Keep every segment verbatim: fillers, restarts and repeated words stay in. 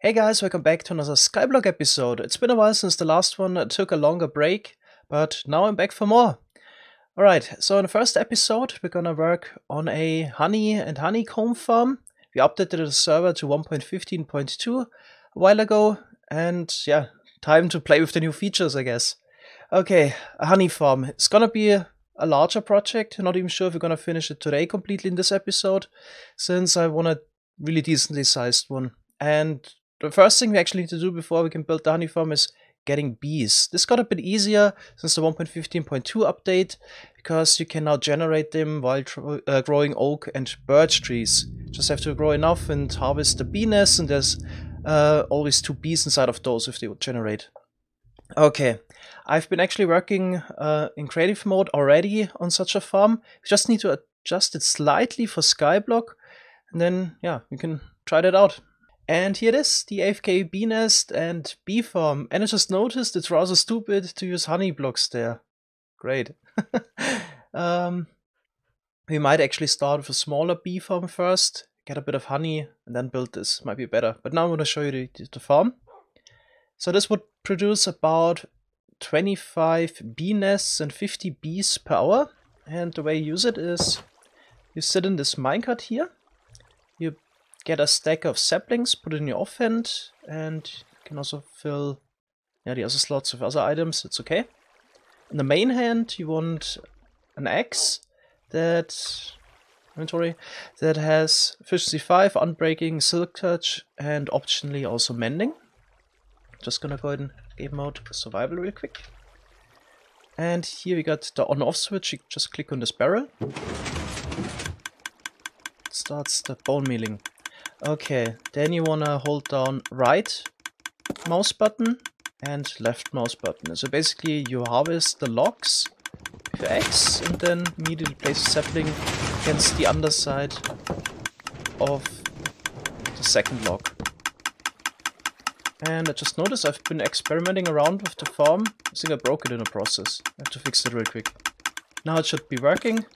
Hey guys, welcome back to another Skyblock episode. It's been a while since the last one. I took a longer break, but now I'm back for more. Alright, so in the first episode, we're gonna work on a honey and honeycomb farm. We updated the server to one point fifteen point two a while ago, and yeah, time to play with the new features, I guess. Okay, a honey farm. It's gonna be a, a larger project. I'm not even sure if we're gonna finish it today completely in this episode, since I want a really decently sized one. And the first thing we actually need to do before we can build the honey farm is getting bees. This got a bit easier since the one point fifteen point two update, because you can now generate them while uh, growing oak and birch trees. Just have to grow enough and harvest the bee nests, and there's uh, always two bees inside of those if they would generate. Okay, I've been actually working uh, in creative mode already on such a farm. We just need to adjust it slightly for Skyblock, and then yeah, we can try that out. And here it is, the A F K bee nest and bee farm. And I just noticed it's rather stupid to use honey blocks there. Great. um, we might actually start with a smaller bee farm first, get a bit of honey, and then build this. Might be better. But now I'm going to show you the, the farm. So this would produce about twenty-five bee nests and fifty bees per hour. And the way you use it is, you sit in this minecart here. You get a stack of saplings, put it in your offhand, and you can also fill yeah, the other slots with other items. It's okay. In the main hand, you want an axe that inventory that has efficiency five, unbreaking, silk touch, and optionally also mending. Just gonna go ahead and game mode survival real quick. And here we got the on-off switch. You just click on this barrel. It starts the bone mealing. Okay, then you wanna hold down right mouse button and left mouse button. So basically you harvest the logs with X and then immediately place a sapling against the underside of the second log. And I just noticed I've been experimenting around with the farm. I think I broke it in the process. I have to fix it real quick. Now it should be working.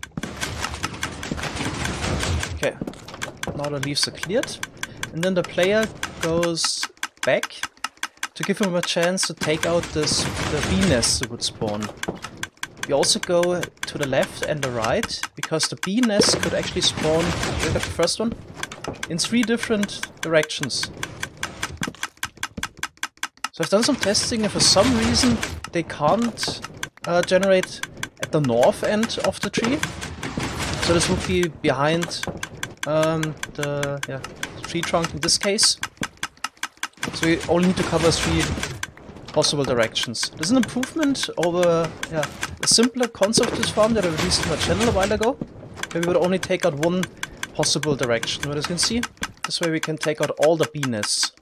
Okay. Now the leaves are cleared, and then the player goes back to give him a chance to take out this the bee nests that would spawn. You also go to the left and the right, because the bee nest could actually spawn, look at the first one, in three different directions. So I've done some testing, and for some reason they can't uh, generate at the north end of the tree. So this would be behind Um, the, yeah, the tree trunk in this case. So we only need to cover three possible directions. This is an improvement over yeah, a simpler concept of this farm that I released on my channel a while ago, where we would only take out one possible direction. But as you can see, this way we can take out all the bee nests.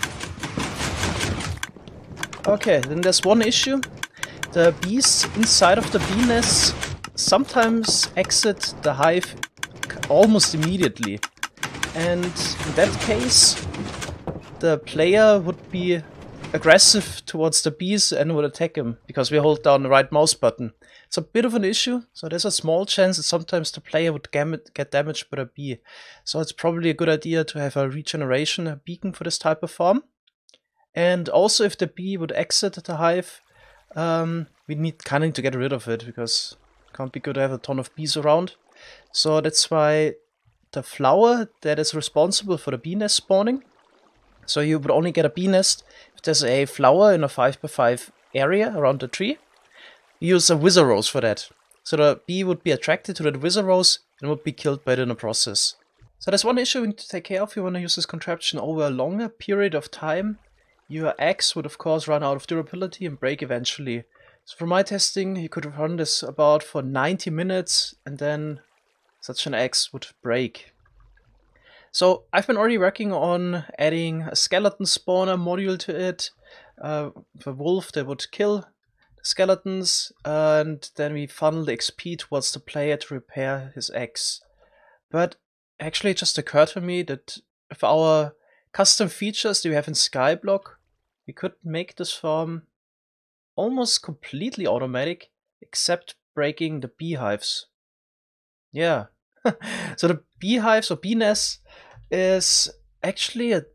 Okay, then there's one issue. The bees inside of the bee nests sometimes exit the hive almost immediately, and in that case the player would be aggressive towards the bees and would attack him because we hold down the right mouse button. It's a bit of an issue, so there's a small chance that sometimes the player would get damaged by a bee. So it's probably a good idea to have a regeneration a beacon for this type of farm. And also if the bee would exit the hive, um, we need kind of to get rid of it, because it can't be good to have a ton of bees around. So that's why the flower that is responsible for the bee nest spawning. So you would only get a bee nest if there's a flower in a five by five area around the tree. You use a wither rose for that. So the bee would be attracted to that wither rose and would be killed by it in the process. So there's one issue we need to take care of. You want to use this contraption over a longer period of time. Your axe would of course run out of durability and break eventually. So for my testing, you could run this about for ninety minutes, and then such an axe would break. So I've been already working on adding a skeleton spawner module to it, uh, the wolf that would kill the skeletons, and then we funnel the X P towards the player to repair his axe. But actually it just occurred to me that with our custom features that we have in Skyblock, we could make this farm almost completely automatic, except breaking the beehives. Yeah. So the beehives or bee nests is actually a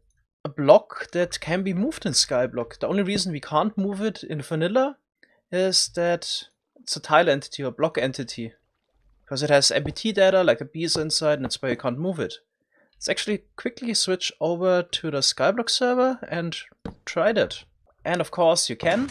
a block that can be moved in Skyblock. The only reason we can't move it in vanilla is that it's a tile entity or block entity. Because it has M B T data, like the bees inside, and that's why you can't move it. Let's actually quickly switch over to the Skyblock server and try that. And of course you can.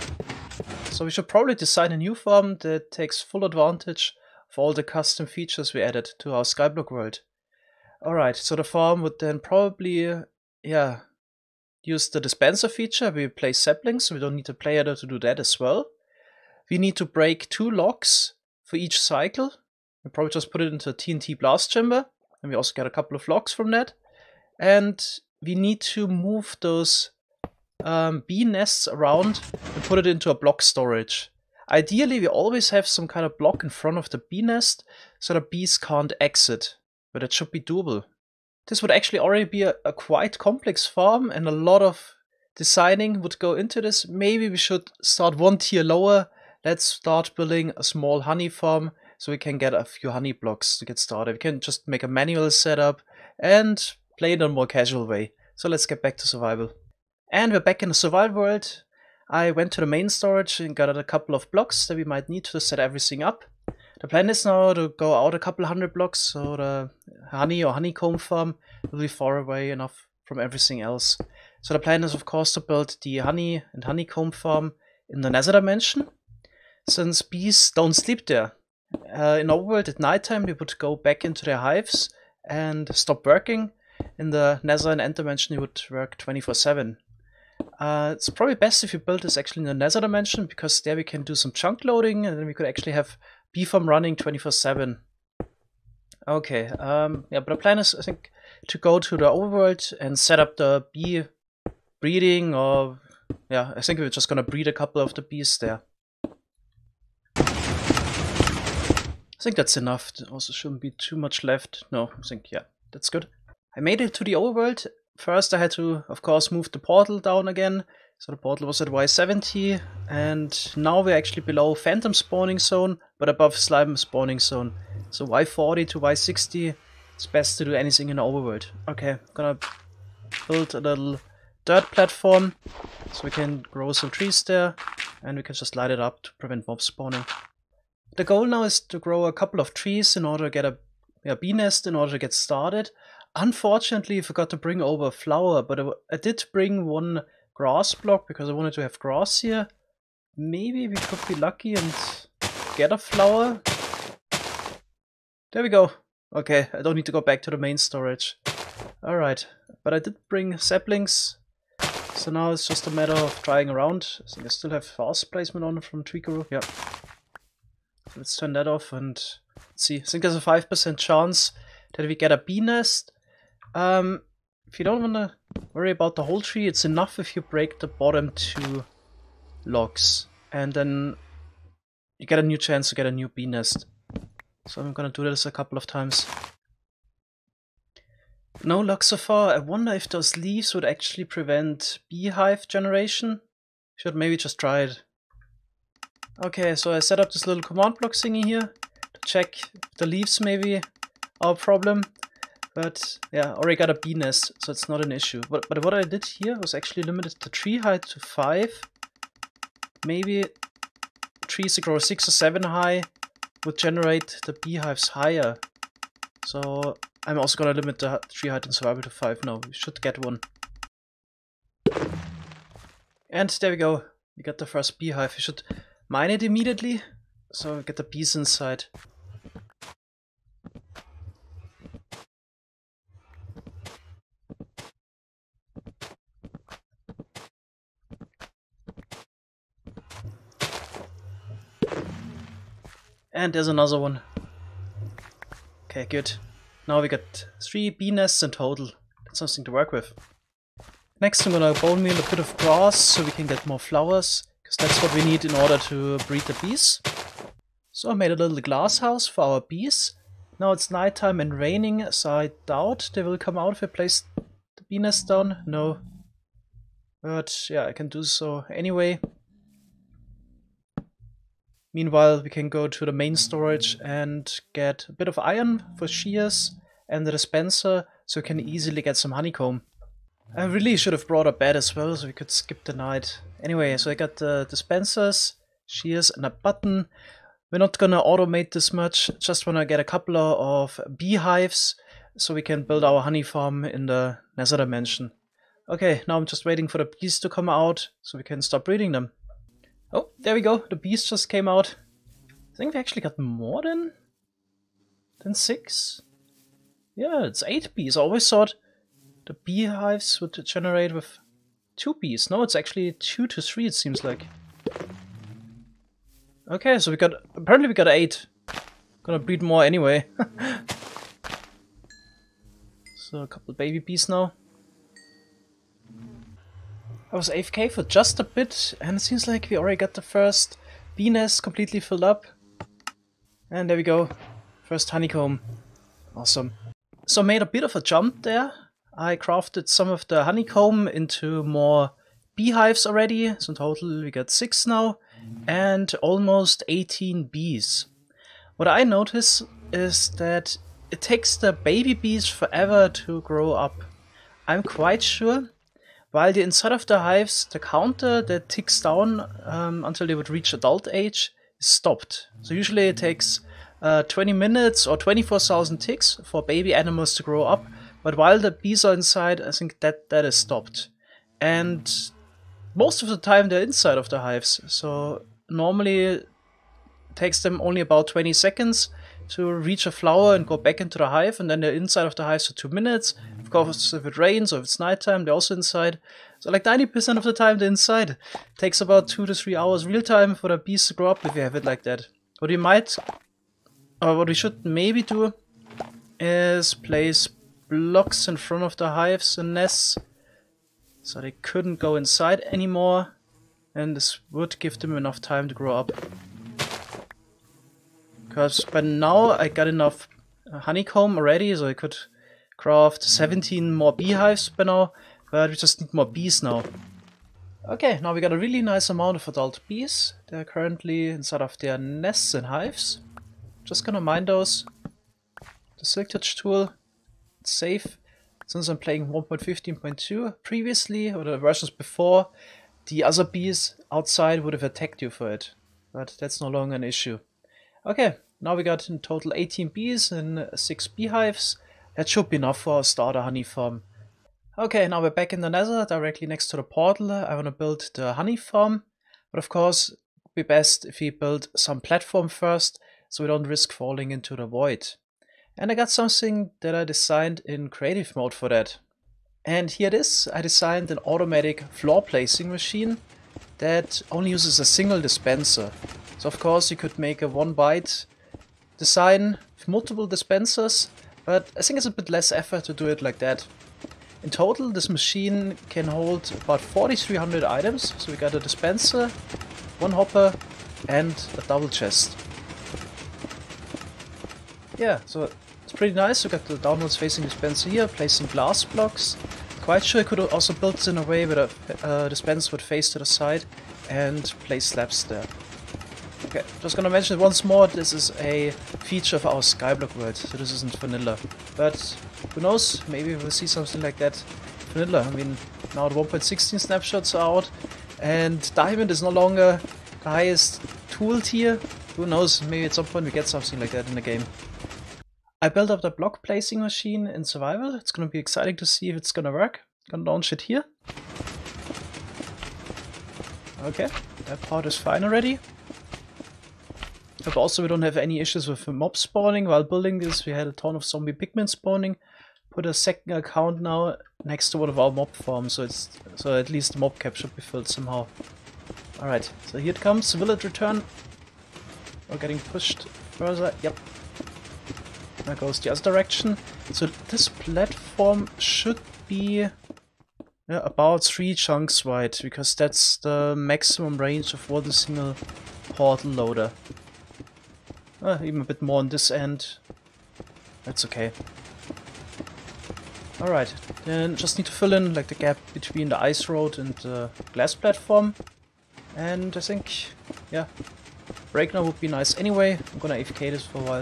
So we should probably design a new form that takes full advantage of all the custom features we added to our Skyblock world. Alright, so the form would then probably, uh, yeah, use the dispenser feature. We place saplings, so we don't need a player to do that as well. We need to break two locks for each cycle. We probably just put it into a T N T blast chamber, and we also get a couple of locks from that. And we need to move those um, bee nests around and put it into a block storage. Ideally, we always have some kind of block in front of the bee nest so the bees can't exit, but it should be doable. This would actually already be a, a quite complex farm, and a lot of designing would go into this. Maybe we should start one tier lower. Let's start building a small honey farm so we can get a few honey blocks to get started. We can just make a manual setup and play it in a more casual way. So let's get back to survival. And we're back in the survival world. I went to the main storage and got a couple of blocks that we might need to set everything up. The plan is now to go out a couple hundred blocks, so the honey or honeycomb farm will be far away enough from everything else. So the plan is of course to build the honey and honeycomb farm in the nether dimension, since bees don't sleep there. Uh, in overworld at nighttime they would go back into their hives and stop working. In the nether and end dimension they would work twenty-four seven. Uh, it's probably best if you build this actually in the nether dimension, because there we can do some chunk loading and then we could actually have bee farm running twenty-four seven. Okay, um, yeah, but the plan is, I think, to go to the overworld and set up the bee breeding, or yeah, I think we're just gonna breed a couple of the bees there. I think that's enough. There also shouldn't be too much left. No, I think, yeah, that's good. I made it to the overworld. First I had to, of course, move the portal down again. So the portal was at Y seventy, and now we're actually below Phantom spawning zone, but above Slime spawning zone. So Y forty to Y sixty, it's best to do anything in the overworld. Okay, gonna build a little dirt platform, so we can grow some trees there, and we can just light it up to prevent mob spawning. The goal now is to grow a couple of trees in order to get a, a bee nest in order to get started. Unfortunately, I forgot to bring over a flower, but I, I did bring one grass block because I wanted to have grass here. Maybe we could be lucky and get a flower. There we go. Okay, I don't need to go back to the main storage. Alright, but I did bring saplings, so now it's just a matter of trying around. I think I still have fast placement on from Tweakeroo. Yeah. So let's turn that off and let's see. I think there's a five percent chance that we get a bee nest. Um, if you don't want to worry about the whole tree, it's enough if you break the bottom two logs, and then you get a new chance to get a new bee nest. So I'm gonna do this a couple of times. No luck so far. I wonder if those leaves would actually prevent beehive generation. Should maybe just try it. Okay, so I set up this little command block thingy here to check if the leaves maybe are a problem. But yeah, I already got a bee nest, so it's not an issue. But, but what I did here was actually limited the tree height to five. Maybe trees that grow six or seven high would generate the beehives higher. So I'm also gonna limit the tree height in survival to five now. We should get one. And there we go. We got the first beehive. We should mine it immediately, so we get the bees inside. And there's another one. Okay, good. Now we got three bee nests in total. That's something to work with. Next I'm gonna bone meal a bit of grass so we can get more flowers, because that's what we need in order to breed the bees. So I made a little glass house for our bees. Now it's nighttime and raining, so I doubt they will come out if I place the bee nest down. No. But yeah, I can do so anyway. Meanwhile, we can go to the main storage and get a bit of iron for shears and the dispenser, so we can easily get some honeycomb. I really should have brought a bed as well, so we could skip the night. Anyway, so I got the dispensers, shears, and a button. We're not gonna automate this much, just wanna get a couple of beehives, so we can build our honey farm in the Nether dimension. Okay, now I'm just waiting for the bees to come out, so we can start breeding them. Oh, there we go, the bees just came out. I think we actually got more than, than six? Yeah, it's eight bees. I always thought the beehives would generate with two bees. No, it's actually two to three, it seems like. Okay, so we got... apparently we got eight. Gonna breed more anyway. So a couple baby bees now. I was A F K for just a bit, and it seems like we already got the first bee nest completely filled up. And there we go. First honeycomb. Awesome. So I made a bit of a jump there. I crafted some of the honeycomb into more beehives already. So in total we got six now. And almost eighteen bees. What I notice is that it takes the baby bees forever to grow up. I'm quite sure. While the inside of the hives, the counter that ticks down um, until they would reach adult age is stopped. So usually it takes uh, twenty minutes or twenty-four thousand ticks for baby animals to grow up. But while the bees are inside, I think that that is stopped. And most of the time they're inside of the hives. So normally it takes them only about twenty seconds to reach a flower and go back into the hive. And then they're inside of the hive for two minutes. Of course, if it rains or if it's nighttime, they're also inside. So like ninety percent of the time they're inside. It takes about two to three hours real time for the bees to grow up if you have it like that. What we might, or what we should maybe do, is place blocks in front of the hives and nests, so they couldn't go inside anymore, and this would give them enough time to grow up. Because by now I got enough honeycomb already, so I could craft seventeen more beehives by now, but we just need more bees now. Okay, now we got a really nice amount of adult bees. They're currently inside of their nests and hives. Just gonna mine those. The Silk Touch tool, it's safe. Since I'm playing one point fifteen point two, previously, or the versions before, the other bees outside would have attacked you for it. But that's no longer an issue. Okay, now we got in total eighteen bees and six beehives. That should be enough for our starter honey farm. Okay, now we're back in the Nether, directly next to the portal. I want to build the honey farm. But of course, it would be best if we build some platform first, so we don't risk falling into the void. And I got something that I designed in creative mode for that. And here it is. I designed an automatic floor placing machine that only uses a single dispenser. So of course you could make a one byte design with multiple dispensers, but I think it's a bit less effort to do it like that. In total this machine can hold about forty-three hundred items. So we got a dispenser, one hopper and a double chest. Yeah, so it's pretty nice. We got the downwards facing dispenser here, placing glass blocks. Quite sure I could also build this in a way where the uh, dispenser would face to the side and place slabs there. Okay, just gonna mention it once more, this is a feature of our Skyblock world, so this isn't vanilla. But who knows, maybe we'll see something like that vanilla. I mean, now the one point sixteen snapshots are out, and Diamond is no longer the highest tool tier. Who knows, maybe at some point we get something like that in the game. I built up the block placing machine in survival. It's gonna be exciting to see if it's gonna work. Gonna launch it here. Okay, that part is fine already. But also we don't have any issues with mob spawning. While building this we had a ton of zombie pigmen spawning. Put a second account now next to one of our mob farms, so it's so at least the mob cap should be filled somehow. Alright, so here it comes, village return. We're getting pushed further, yep. There goes the other direction. So this platform should be yeah, about three chunks wide, because that's the maximum range of one single portal loader. Uh, even a bit more on this end. That's okay. Alright, then just need to fill in like the gap between the ice road and the glass platform. And I think, yeah, break now would be nice anyway. I'm gonna A F K this for a while.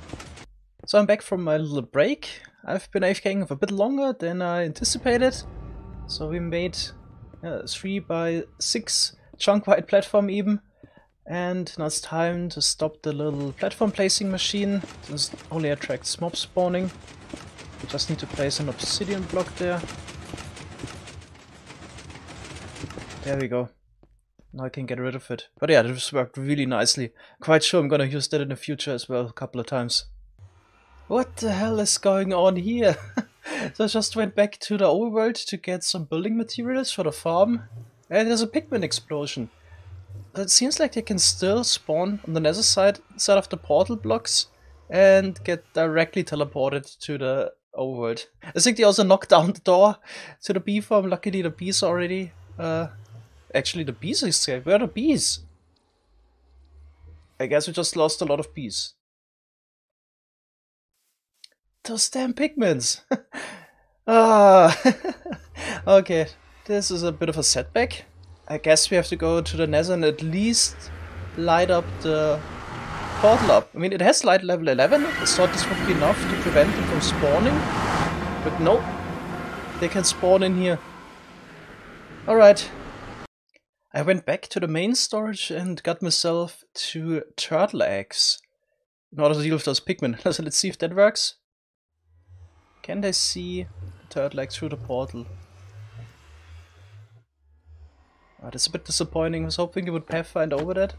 So I'm back from my little break. I've been AFKing for a bit longer than I anticipated. So we made a three by six chunk wide platform even. And now it's time to stop the little platform placing machine. This only attracts mob spawning. We just need to place an obsidian block there. There we go. Now I can get rid of it. But yeah, this worked really nicely. Quite sure I'm gonna use that in the future as well a couple of times. What the hell is going on here? So I just went back to the overworld to get some building materials for the farm. And there's a pigman explosion. It seems like they can still spawn on the nether side, side of the portal blocks and get directly teleported to the overworld. I think they also knocked down the door to the bee farm. Luckily the bees already... Uh, actually the bees escaped. Where are the bees? I guess we just lost a lot of bees. Those damn pigments! Ah, okay, this is a bit of a setback. I guess we have to go to the nether and at least light up the portal up. I mean, it has light level eleven. I thought this would be enough to prevent them from spawning. But no, they can spawn in here. Alright. I went back to the main storage and got myself two turtle eggs in order to deal with those pigmen. So let's see if that works. Can they see the turtle egg through the portal? Oh, that's a bit disappointing. I was hoping it would pathfind over that.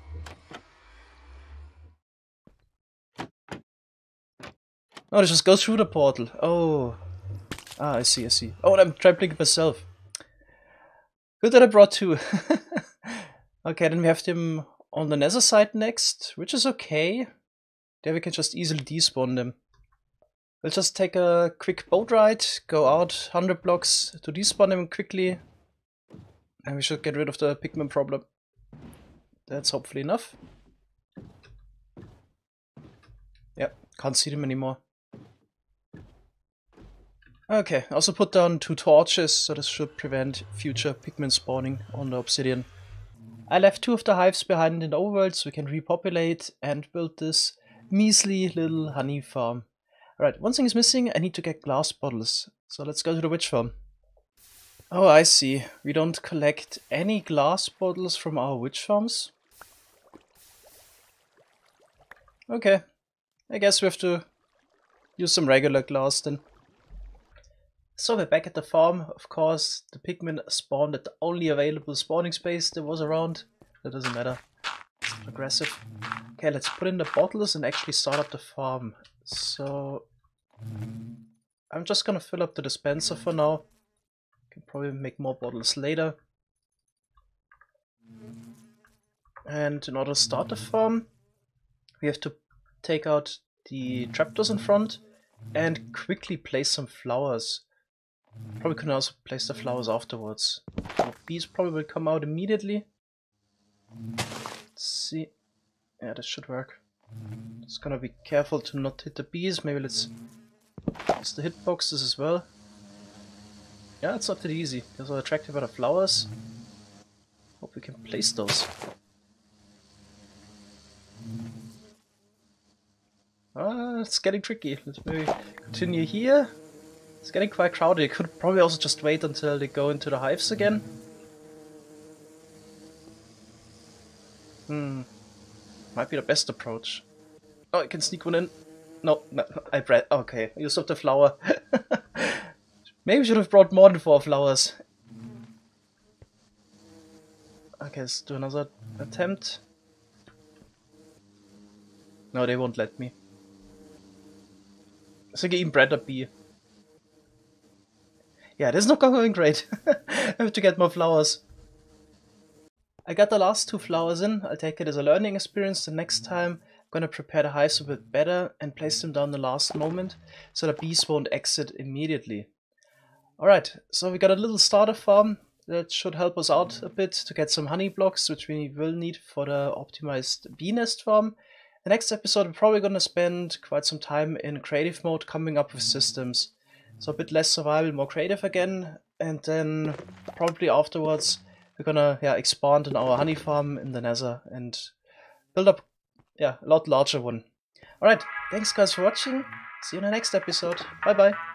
Oh, it just goes through the portal. Oh. Ah, I see, I see. Oh, and I'm trampling it myself. Good that I brought two. Okay, then we have them on the nether side next, which is okay. There we can just easily despawn them. We'll just take a quick boat ride, go out one hundred blocks to despawn them quickly. And we should get rid of the pigman problem. That's hopefully enough. Yep, can't see them anymore. Okay, I also put down two torches, so this should prevent future pigmen spawning on the obsidian. I left two of the hives behind in the overworld so we can repopulate and build this measly little honey farm. Alright, one thing is missing. I need to get glass bottles. So let's go to the witch farm. Oh, I see. We don't collect any glass bottles from our witch farms. Okay. I guess we have to use some regular glass then. So we're back at the farm. Of course, the pigmen spawned at the only available spawning space there was around. That doesn't matter. It's aggressive. Okay, let's put in the bottles and actually start up the farm. So I'm just gonna fill up the dispenser for now. Can probably make more bottles later. And in order to start the farm, we have to take out the trapdoors in front and quickly place some flowers. Probably can also place the flowers afterwards. The bees probably will come out immediately. Let's see. Yeah, this should work. Just gonna be careful to not hit the bees. Maybe let's use the hitboxes as well. Yeah, it's not that easy. They're so attractive by the flowers. Hope we can place those. Ah, it's getting tricky. Let's maybe continue here. It's getting quite crowded. You could probably also just wait until they go into the hives again. Hmm. Might be the best approach. Oh, I can sneak one in. No, no, I bred. Okay, I used up the flower. Maybe we should have brought more than four flowers. Okay, let's do another attempt. No, they won't let me. I think I even bred a bee. Yeah, this is not going great. I have to get more flowers. I got the last two flowers in. I'll take it as a learning experience. The next time I'm gonna prepare the hives a bit better and place them down the last moment so the bees won't exit immediately. Alright, so we got a little starter farm that should help us out a bit to get some honey blocks, which we will need for the optimized bee nest farm. The next episode we're probably gonna spend quite some time in creative mode coming up with systems. So a bit less survival, more creative again, and then probably afterwards we're gonna yeah expand on our honey farm in the nether and build up yeah a lot larger one. Alright, thanks guys for watching. See you in the next episode. Bye bye.